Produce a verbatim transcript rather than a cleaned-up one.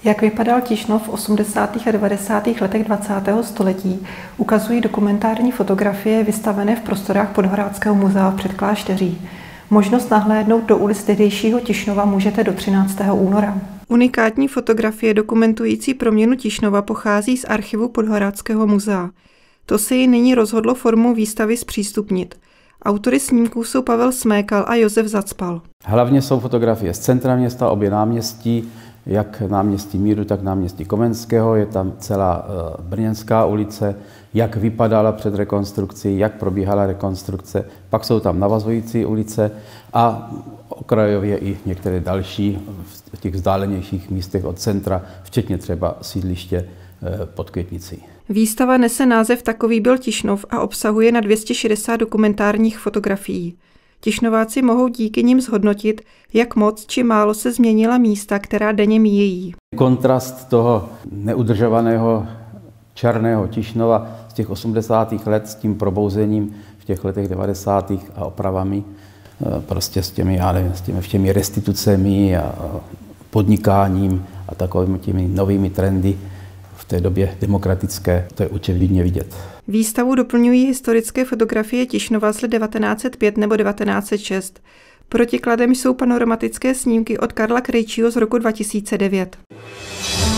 Jak vypadal Tišnov v osmdesátých a devadesátých letech dvacátého století, ukazují dokumentární fotografie vystavené v prostorách Podhoradského muzea v Předklášteří. Možnost nahlédnout do ulic tehdejšího Tišnova můžete do třináctého února. Unikátní fotografie dokumentující proměnu Tišnova pochází z archivu Podhoradského muzea. To se ji nyní rozhodlo formou výstavy zpřístupnit. Autory snímků jsou Pavel Smékal a Josef Zacpal. Hlavně jsou fotografie z centra města, obě náměstí, jak náměstí Míru, tak náměstí Komenského. Je tam celá Brněnská ulice, jak vypadala před rekonstrukcí, jak probíhala rekonstrukce. Pak jsou tam navazující ulice a okrajově i některé další v těch vzdálenějších místech od centra, včetně třeba sídliště pod Květnicí. Výstava nese název Takový byl Tišnov a obsahuje na dvě stě šedesát dokumentárních fotografií. Tišnováci mohou díky nim zhodnotit, jak moc či málo se změnila místa, která denně míjejí. Kontrast toho neudržovaného černého Tišnova z těch osmdesátých let s tím probouzením v těch letech devadesátých a opravami, prostě s těmi, já nevím, s těmi, těmi restitucemi a podnikáním a takovými těmi novými trendy v té době demokratické, to je očividně vidět. Výstavu doplňují historické fotografie Tišnova z let devatenáct set pět nebo devatenáct set šest. Protikladem jsou panoramatické snímky od Karla Krejčího z roku dva tisíce devět.